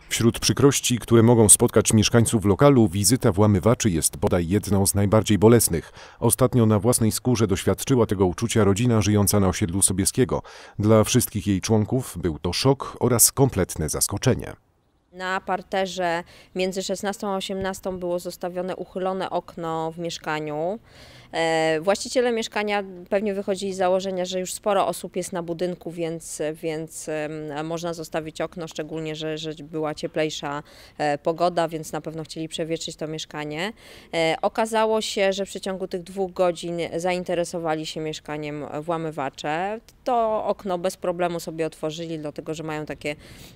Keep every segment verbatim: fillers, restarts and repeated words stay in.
Wśród przykrości, które mogą spotkać mieszkańców lokalu, wizyta włamywaczy jest bodaj jedną z najbardziej bolesnych. Ostatnio na własnej skórze doświadczyła tego uczucia rodzina żyjąca na osiedlu Sobieskiego. Dla wszystkich jej członków był to szok oraz kompletne zaskoczenie. Na parterze między szesnastą a osiemnastą było zostawione uchylone okno w mieszkaniu. Właściciele mieszkania pewnie wychodzili z założenia, że już sporo osób jest na budynku, więc, więc można zostawić okno, szczególnie, że, że była cieplejsza pogoda, więc na pewno chcieli przewietrzyć to mieszkanie. Okazało się, że w przeciągu tych dwóch godzin zainteresowali się mieszkaniem włamywacze. To okno bez problemu sobie otworzyli, dlatego że mają takie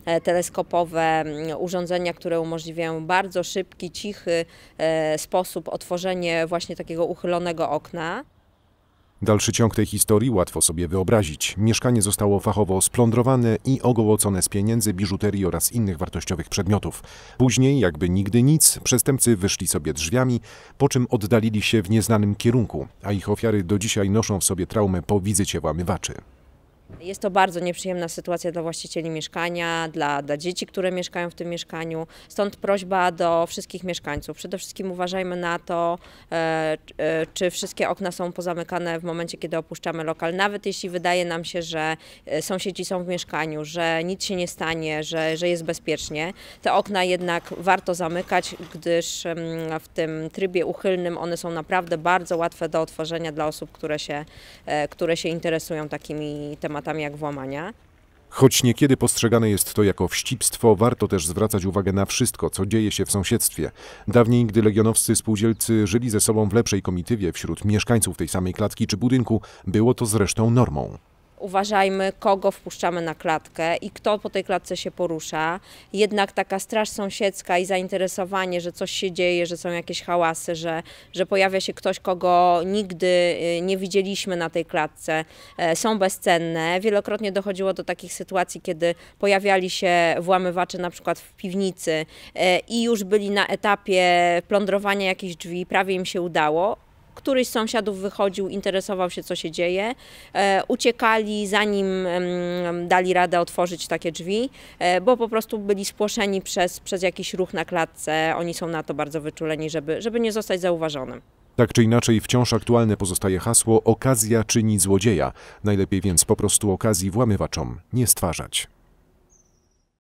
teleskopowe urządzenia, które umożliwiają bardzo szybki, cichy sposób otworzenie właśnie takiego uchylonego okna. Dalszy ciąg tej historii łatwo sobie wyobrazić. Mieszkanie zostało fachowo splądrowane i ogołocone z pieniędzy, biżuterii oraz innych wartościowych przedmiotów. Później, jakby nigdy nic, przestępcy wyszli sobie drzwiami, po czym oddalili się w nieznanym kierunku, a ich ofiary do dzisiaj noszą w sobie traumę po wizycie włamywaczy. Jest to bardzo nieprzyjemna sytuacja dla właścicieli mieszkania, dla, dla dzieci, które mieszkają w tym mieszkaniu. Stąd prośba do wszystkich mieszkańców. Przede wszystkim uważajmy na to, e, e, czy wszystkie okna są pozamykane w momencie, kiedy opuszczamy lokal. Nawet jeśli wydaje nam się, że sąsiedzi są w mieszkaniu, że nic się nie stanie, że, że jest bezpiecznie. Te okna jednak warto zamykać, gdyż w tym trybie uchylnym one są naprawdę bardzo łatwe do otworzenia dla osób, które się, e, które się interesują takimi tematami jak włamania. Choć niekiedy postrzegane jest to jako wścibstwo, warto też zwracać uwagę na wszystko, co dzieje się w sąsiedztwie. Dawniej, gdy legionowscy spółdzielcy żyli ze sobą w lepszej komitywie wśród mieszkańców tej samej klatki czy budynku, było to zresztą normą. Uważajmy, kogo wpuszczamy na klatkę i kto po tej klatce się porusza. Jednak taka straż sąsiedzka i zainteresowanie, że coś się dzieje, że są jakieś hałasy, że, że pojawia się ktoś, kogo nigdy nie widzieliśmy na tej klatce, są bezcenne. Wielokrotnie dochodziło do takich sytuacji, kiedy pojawiali się włamywacze na przykład w piwnicy i już byli na etapie plądrowania jakichś drzwi, prawie im się udało. Któryś z sąsiadów wychodził, interesował się, co się dzieje, e, uciekali, zanim e, dali radę otworzyć takie drzwi, e, bo po prostu byli spłoszeni przez, przez jakiś ruch na klatce. Oni są na to bardzo wyczuleni, żeby, żeby nie zostać zauważonym. Tak czy inaczej wciąż aktualne pozostaje hasło: okazja czyni złodzieja. Najlepiej więc po prostu okazji włamywaczom nie stwarzać.